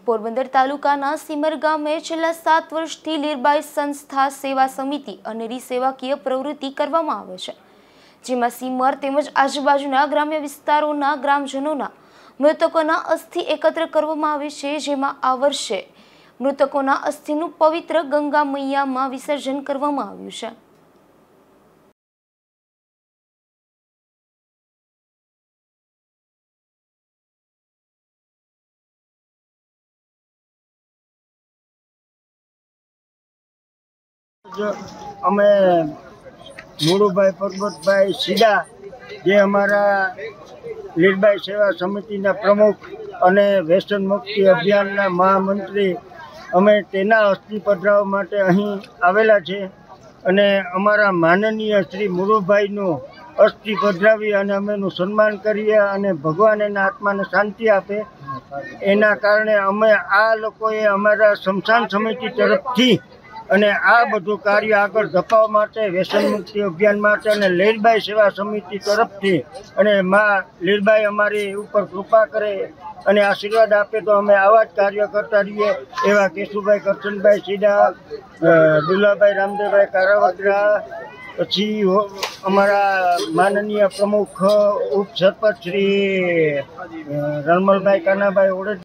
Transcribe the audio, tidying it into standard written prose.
પોરબંદર તાલુકાના સિમર ગામે છેલ્લા 7 વર્ષથી લીરબાઈ સંસ્થા સેવા સમિતિ અનેરી સેવાકીય પ્રવૃત્તિ કરવામાં આવે છે, જેમાં સિમર તેમજ આજુબાજુના ગ્રામ્ય વિસ્તારોના ગ્રામજનોના મૃતકોના અસ્થિ એકત્ર કરવામાં આવે છે, જેમાં આ વર્ષે મૃતકોના અસ્થિનું પવિત્ર ગંગા મૈયામાં વિસર્જન કરવામાં આવ્યું છે। અમે મુળુભાઈ પરબતભાઈ સીડા જે અમારા લીરબાઈ સેવા સમિતિના પ્રમુખ અને વ્યસન મુક્તિ અભિયાનના મહામંત્રી અમે તેના અસ્થિ પધરાવવા માટે અહીં આવેલા છે અને અમારા માનનીય શ્રી મુળુભાઈનું અસ્થિ પધરાવી અને અમે એનું સન્માન કરીએ અને ભગવાન એના આત્માને શાંતિ આપે એના કારણે અમે આ લોકોએ અમારા સ્મશાન સમિતિ તરફથી અને આ બધું કાર્ય આગળ ધપાવવા માટે વ્યસન મુક્તિ અભિયાન માટે અને લીરબાઈ સેવા સમિતિ તરફથી અને માં લીરબાઈ અમારી ઉપર કૃપા કરે અને આશીર્વાદ આપે તો અમે આવા જ કાર્ય કરતા રહીએ એવા કેશુભાઈ કરશનભાઈ સીડા, દુલાભાઈ રામદેવભાઈ કારાવદરા, પછી અમારા માનનીય પ્રમુખ ઉપસરપંચ શ્રી રણમલભાઈ કાનાભાઈ ઓડેદ